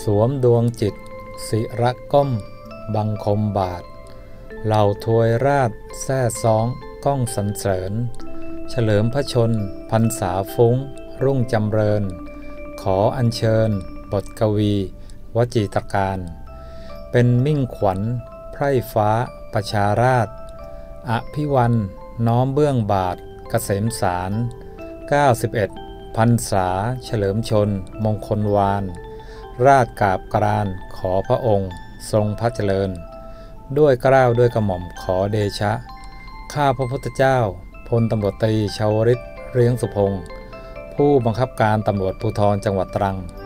วมดวงจิตศิระก้มบังคมบาทเหล่าทวยราชแซ่ซ้องก้องสรรเสริญเฉลิมพระชนพรรษาฟุ้งรุ่งจำเริญขออัญเชิญบทกวีวจีตการเป็นมิ่งขวัญไพร่ฟ้าประชาราษฎร์อภิวันน้อมเบื้องบาทเกษมสาร91พรรษาเฉลิมชนมงคลวานราชกาบกรานขอพระองค์ทรงพระเจริญด้วยเกล้าด้วยกระหม่อมขอเดชะข้าพระพุทธเจ้าพลตำรวจตรีชาวริตเลี้ยงสุพงศ์ผู้บังคับการตำรวจภูธรจังหวัดตรัง